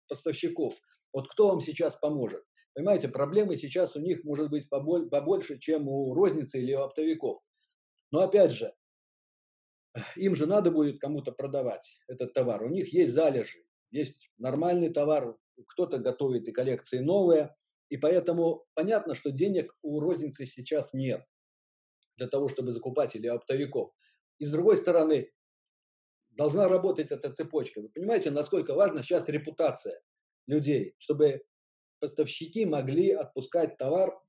поставщиков. Вот кто вам сейчас поможет? Понимаете, проблемы сейчас у них может быть побольше, чем у розницы или у оптовиков. Но опять же, им же надо будет кому-то продавать этот товар. У них есть залежи, есть нормальный товар, кто-то готовит и коллекции новые. И поэтому понятно, что денег у розницы сейчас нет для того, чтобы закупать или оптовиков. И с другой стороны, должна работать эта цепочка. Вы понимаете, насколько важна сейчас репутация людей, чтобы поставщики могли отпускать товар,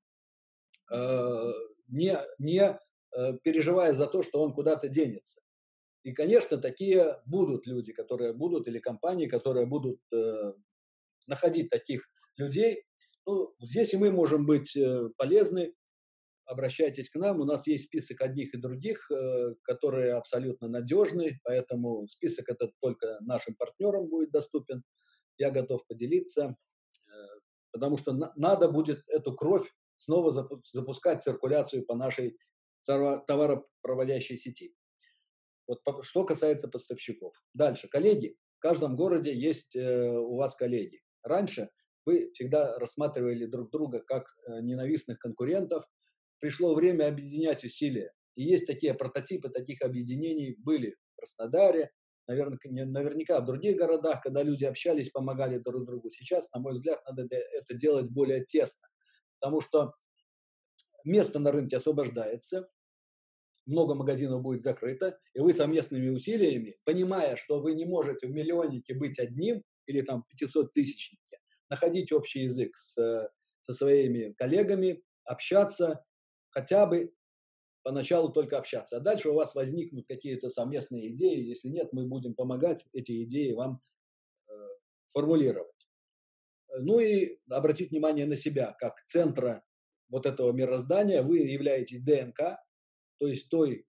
не переживая за то, что он куда-то денется. И, конечно, такие будут люди, которые будут, или компании, которые будут находить таких людей. Ну, здесь и мы можем быть полезны. Обращайтесь к нам. У нас есть список одних и других, которые абсолютно надежны, поэтому список этот только нашим партнерам будет доступен. Я готов поделиться, потому что надо будет эту кровь снова запускать циркуляцию по нашей товаропроводящей сети. Вот что касается поставщиков. Дальше. Коллеги. В каждом городе есть у вас коллеги. Раньше вы всегда рассматривали друг друга как ненавистных конкурентов. Пришло время объединять усилия. И есть такие прототипы таких объединений были в Краснодаре, наверняка в других городах, когда люди общались, помогали друг другу. Сейчас, на мой взгляд, надо это делать более тесно, потому что место на рынке освобождается, много магазинов будет закрыто, и вы совместными усилиями, понимая, что вы не можете в миллионнике быть одним или там 500-тысячнике, находить общий язык со своими коллегами, общаться, хотя бы поначалу только общаться. А дальше у вас возникнут какие-то совместные идеи. Если нет, мы будем помогать эти идеи вам формулировать. Ну и обратить внимание на себя, как центра вот этого мироздания. Вы являетесь ДНК, то есть той,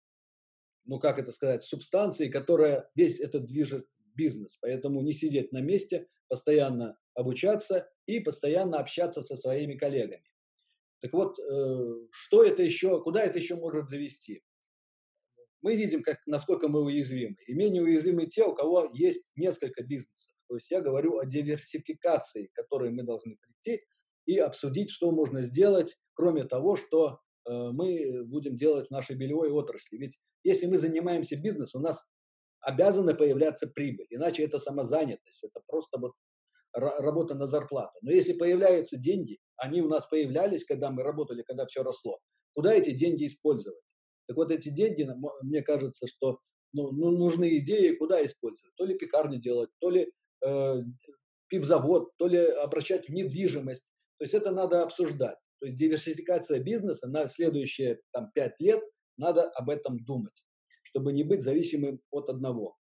ну как это сказать, субстанцией, которая весь этот движет бизнес. Поэтому не сидеть на месте, постоянно обучаться и постоянно общаться со своими коллегами. Так вот, что это еще, куда это еще может завести? Мы видим, насколько мы уязвимы. И менее уязвимы те, у кого есть несколько бизнесов. То есть я говорю о диверсификации, к которой мы должны прийти и обсудить, что можно сделать, кроме того, что мы будем делать в нашей белевой отрасли. Ведь если мы занимаемся бизнесом, у нас обязана появляться прибыль. Иначе это самозанятость, это просто вот работа на зарплату. Но если появляются деньги, они у нас появлялись, когда мы работали, когда все росло, куда эти деньги использовать? Так вот, эти деньги, мне кажется, что нужны идеи, куда использовать. То ли пекарню делать, то ли пивзавод, то ли обращать в недвижимость. То есть это надо обсуждать. То есть диверсификация бизнеса на следующие 5 лет, надо об этом думать, чтобы не быть зависимым от одного.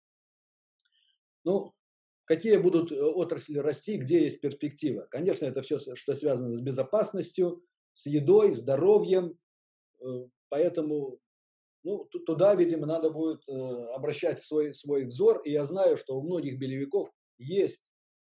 Ну, какие будут отрасли расти, где есть перспектива? Конечно, это все, что связано с безопасностью, с едой, здоровьем. Поэтому туда, видимо, надо будет обращать свой взор. И я знаю, что у многих белевиков есть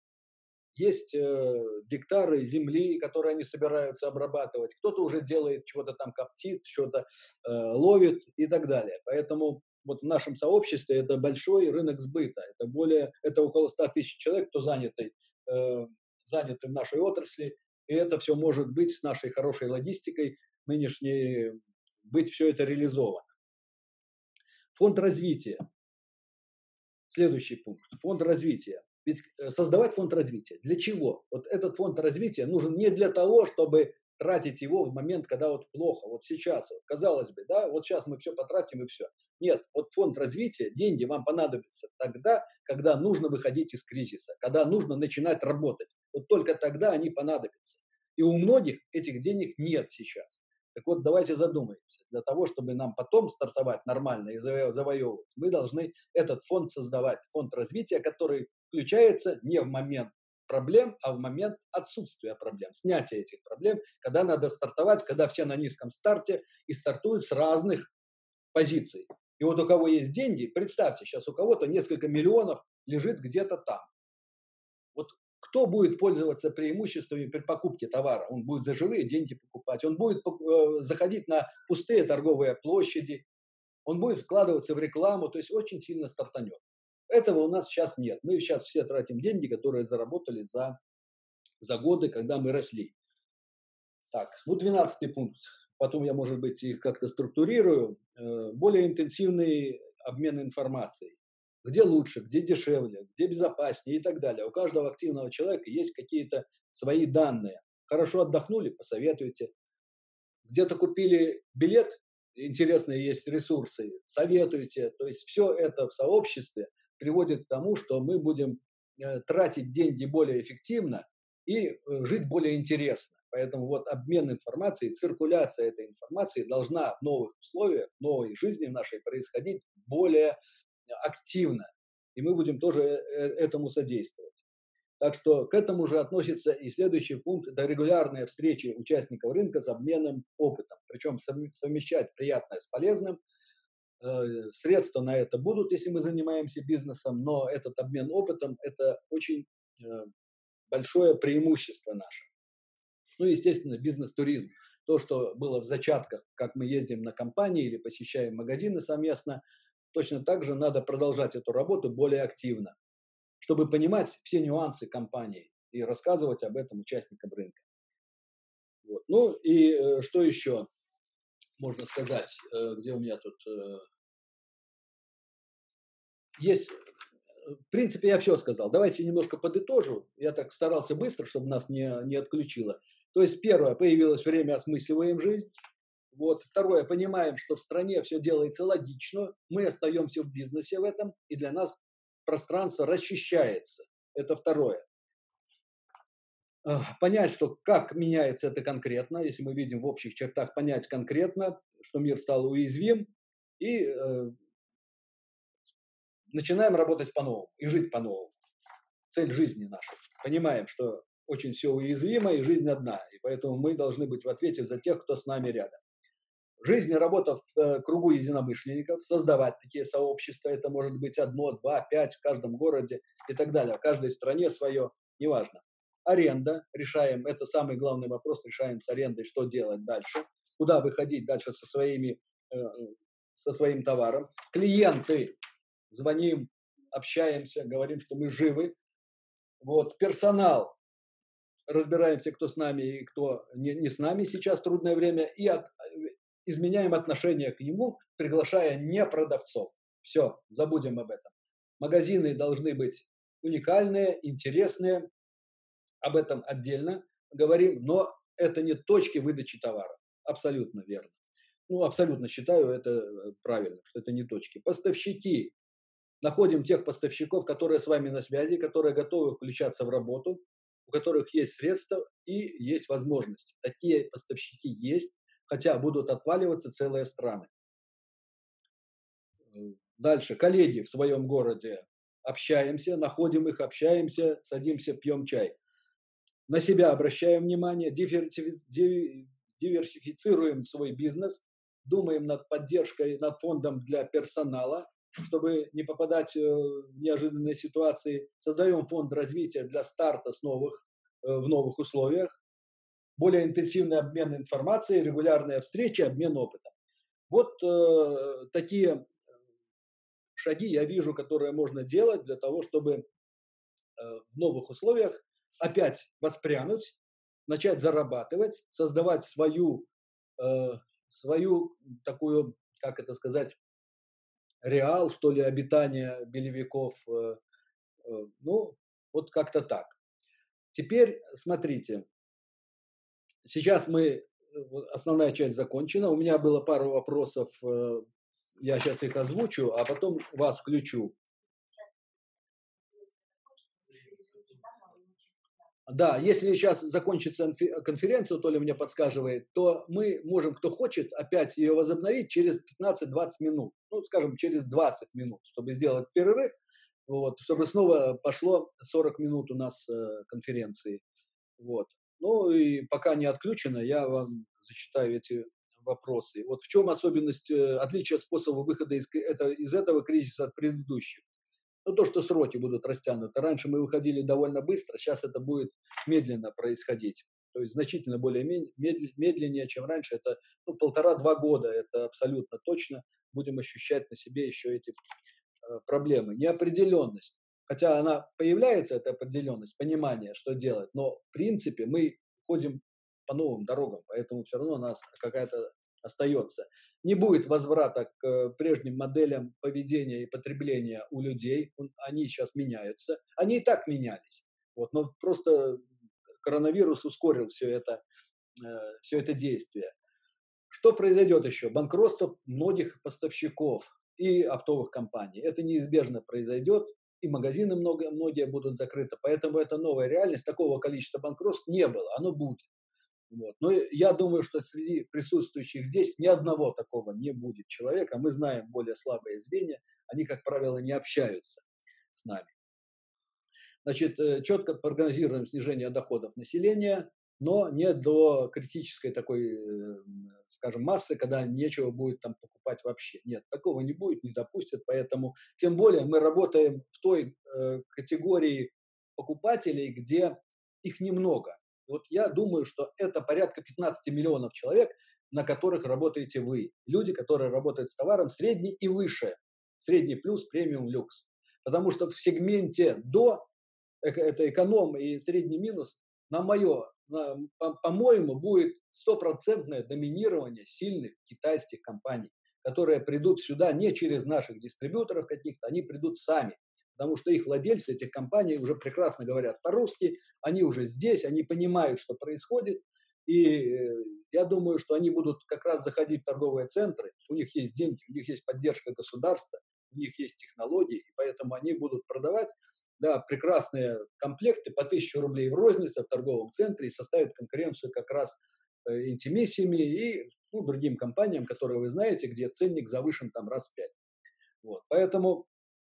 гектары земли, которые они собираются обрабатывать. Кто-то уже делает, чего-то там коптит, что-то ловит и так далее. Поэтому вот в нашем сообществе это большой рынок сбыта. Это около 100 тысяч человек, кто заняты в нашей отрасли. И это все может быть с нашей хорошей логистикой нынешней, быть все это реализовано. Фонд развития. Следующий пункт. Фонд развития. Ведь создавать фонд развития. Для чего? Вот этот фонд развития нужен не для того, чтобы тратить его в момент, когда вот плохо. Вот сейчас, вот, казалось бы, да, вот сейчас мы все потратим и все. Нет, вот фонд развития, деньги вам понадобятся тогда, когда нужно выходить из кризиса, когда нужно начинать работать. Вот только тогда они понадобятся. И у многих этих денег нет сейчас. Так вот, давайте задумаемся. Для того, чтобы нам потом стартовать нормально и завоевывать, мы должны этот фонд создавать. Фонд развития, который включается не в момент проблем, а в момент отсутствия проблем, снятия этих проблем, когда надо стартовать, когда все на низком старте и стартуют с разных позиций. И вот у кого есть деньги, представьте, сейчас у кого-то несколько миллионов лежит где-то там. Вот кто будет пользоваться преимуществами при покупке товара? Он будет за живые деньги покупать, он будет заходить на пустые торговые площади, он будет вкладываться в рекламу, то есть очень сильно стартанет. Этого у нас сейчас нет. Мы сейчас все тратим деньги, которые заработали за годы, когда мы росли. Так, ну 12 пункт. Потом я, может быть, их как-то структурирую. Более интенсивный обмен информацией. Где лучше, где дешевле, где безопаснее и так далее. У каждого активного человека есть какие-то свои данные. Хорошо отдохнули, посоветуйте. Где-то купили билет, интересные есть ресурсы, советуйте. То есть все это в сообществе приводит к тому, что мы будем тратить деньги более эффективно и жить более интересно. Поэтому вот обмен информацией, циркуляция этой информации должна в новых условиях, в новой жизни нашей происходить более активно. И мы будем тоже этому содействовать. Так что к этому же относится и следующий пункт – это регулярные встречи участников рынка с обменом опытом. Причем совмещать приятное с полезным. Средства на это будут, если мы занимаемся бизнесом, но этот обмен опытом – это очень большое преимущество наше. Ну, естественно, бизнес-туризм. То, что было в зачатках, как мы ездим на компании или посещаем магазины совместно, точно так же надо продолжать эту работу более активно, чтобы понимать все нюансы компании и рассказывать об этом участникам рынка. Вот. Ну и что еще можно сказать, где у меня тут есть. В принципе, я все сказал. Давайте немножко подытожу. Я так старался быстро, чтобы нас не отключило. То есть, первое, появилось время, осмысливаем жизнь. Вот. Второе, понимаем, что в стране все делается логично, мы остаемся в бизнесе в этом, и для нас пространство расчищается. Это второе. Понять, что как меняется это конкретно, если мы видим в общих чертах, понять конкретно, что мир стал уязвим, и начинаем работать по-новому и жить по-новому. Цель жизни нашей. Понимаем, что очень все уязвимо, и жизнь одна, и поэтому мы должны быть в ответе за тех, кто с нами рядом. Жизнь и работа в кругу единомышленников, создавать такие сообщества, это может быть 1, 2, 5 в каждом городе и так далее, в каждой стране свое, неважно. Аренда, решаем, это самый главный вопрос, решаем с арендой, что делать дальше, куда выходить дальше со своим товаром. Клиенты, звоним, общаемся, говорим, что мы живы. Вот, персонал, разбираемся, кто с нами и кто не с нами сейчас в трудное время, и изменяем отношение к нему, приглашая не продавцов. Все, забудем об этом. Магазины должны быть уникальные, интересные, об этом отдельно говорим, но это не точки выдачи товара. Абсолютно верно. Ну, абсолютно считаю это правильно, что это не точки. Поставщики. Находим тех поставщиков, которые с вами на связи, которые готовы включаться в работу, у которых есть средства и есть возможности. Такие поставщики есть, хотя будут отваливаться целые страны. Дальше. Коллеги в своем городе. Общаемся, находим их, общаемся, садимся, пьем чай. На себя обращаем внимание, диверсифицируем свой бизнес, думаем над поддержкой, над фондом для персонала, чтобы не попадать в неожиданные ситуации. Создаем фонд развития для старта в новых условиях. Более интенсивный обмен информацией, регулярные встречи, обмен опытом. Вот такие шаги я вижу, которые можно делать для того, чтобы в новых условиях опять воспрянуть, начать зарабатывать, создавать свою такую, как это сказать, реал, что ли, обитания белевиков. Ну, вот как-то так. Теперь смотрите. Сейчас основная часть закончена. У меня было пару вопросов, я сейчас их озвучу, а потом вас включу. Да, если сейчас закончится конференция, Толя мне подсказывает, то мы можем, кто хочет, опять ее возобновить через 15-20 минут. Ну, скажем, через 20 минут, чтобы сделать перерыв, вот, чтобы снова пошло 40 минут у нас конференции. Вот. Ну и пока не отключено, я вам зачитаю эти вопросы. Вот в чем особенность, отличие способа выхода из этого кризиса от предыдущих? Ну, то, что сроки будут растянуты. Раньше мы выходили довольно быстро, сейчас это будет медленно происходить. То есть значительно более медленнее, чем раньше. Это 1,5-2 года, это абсолютно точно. Будем ощущать на себе еще эти проблемы, неопределенность. Хотя она появляется, эта определенность, понимание, что делать, но в принципе мы ходим по новым дорогам, поэтому все равно у нас какая-то остается. Не будет возврата к прежним моделям поведения и потребления у людей, они сейчас меняются, они и так менялись, вот, но просто коронавирус ускорил все это действие. Что произойдет еще? Банкротство многих поставщиков и оптовых компаний. Это неизбежно произойдет, и магазины многие будут закрыты. Поэтому это новая реальность. Такого количества банкротств не было, оно будет. Вот. Но я думаю, что среди присутствующих здесь ни одного такого не будет человека. Мы знаем более слабые звенья, они, как правило, не общаются с нами. Значит, четко прогнозируем снижение доходов населения, но не до критической такой, скажем, массы, когда нечего будет там покупать вообще. Нет, такого не будет, не допустят, поэтому тем более мы работаем в той категории покупателей, где их немного. Вот я думаю, что это порядка 15 миллионов человек, на которых работаете вы. Люди, которые работают с товаром средний и выше. Средний плюс, премиум, люкс. Потому что в сегменте до это эконом и средний минус, по-моему, будет стопроцентное доминирование сильных китайских компаний, которые придут сюда не через наших дистрибьюторов каких-то, они придут сами, потому что их владельцы этих компаний уже прекрасно говорят по-русски, они уже здесь, они понимают, что происходит, и я думаю, что они будут как раз заходить в торговые центры, у них есть деньги, у них есть поддержка государства, у них есть технологии, и поэтому они будут продавать прекрасные комплекты по 1000 рублей в рознице в торговом центре и составят конкуренцию как раз Интимиссими и другим компаниям, которые вы знаете, где ценник завышен там раз в 5. Вот. Поэтому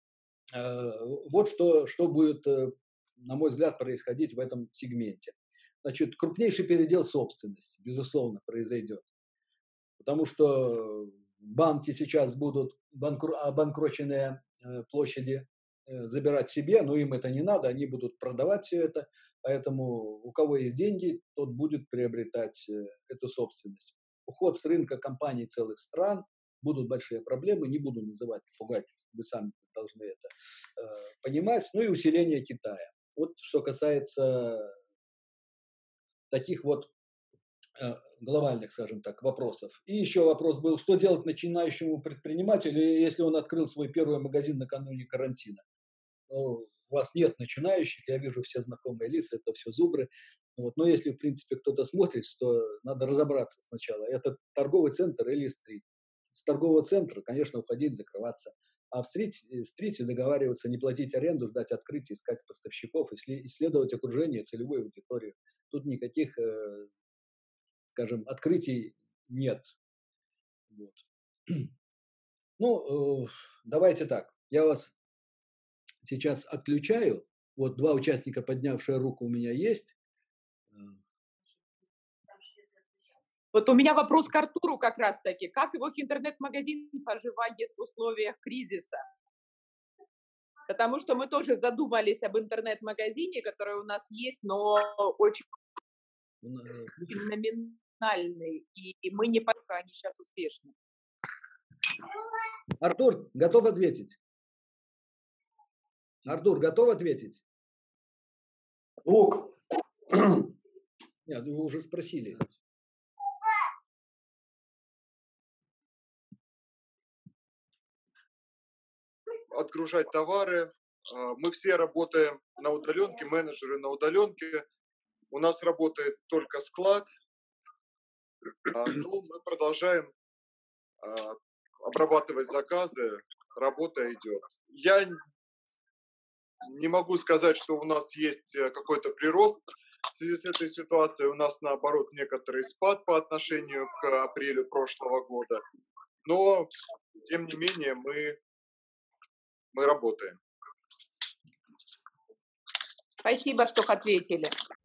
вот что будет, на мой взгляд, происходить в этом сегменте. Значит, крупнейший передел собственности, безусловно, произойдет. Потому что банки сейчас будут обанкроченные площади забирать себе, но им это не надо, они будут продавать все это, поэтому у кого есть деньги, тот будет приобретать эту собственность. Уход с рынка компаний целых стран, будут большие проблемы, не буду называть, пугать, вы сами должны это понимать, ну и усиление Китая. Вот что касается таких вот глобальных, скажем так, вопросов. И еще вопрос был, что делать начинающему предпринимателю, если он открыл свой первый магазин накануне карантина. Ну, у вас нет начинающих, я вижу все знакомые лица, это все зубры. Вот. Но если, в принципе, кто-то смотрит, то надо разобраться сначала, это торговый центр или стрит. С торгового центра, конечно, уходить, закрываться. А в стрите договариваться, не платить аренду, ждать открытия, искать поставщиков, исследовать окружение, целевую аудиторию. Тут никаких, скажем, открытий нет. Вот. Ну, давайте так. Я вас сейчас отключаю. Вот 2 участника, поднявшие руку, у меня есть. Вот у меня вопрос к Артуру как раз-таки. Как его интернет-магазин поживает в условиях кризиса? Потому что мы тоже задумались об интернет-магазине, который у нас есть, но очень номинальный. И мы не понимаем, как они сейчас успешны. Артур, готов ответить? Артур, готов ответить? Лук. Нет, вы уже спросили. Отгружать товары. Мы все работаем на удаленке, менеджеры на удаленке. У нас работает только склад. Но мы продолжаем обрабатывать заказы. Работа идет. Я не могу сказать, что у нас есть какой-то прирост в связи с этой ситуацией. У нас, наоборот, некоторый спад по отношению к апрелю прошлого года. Но, тем не менее, мы работаем. Спасибо, что ответили.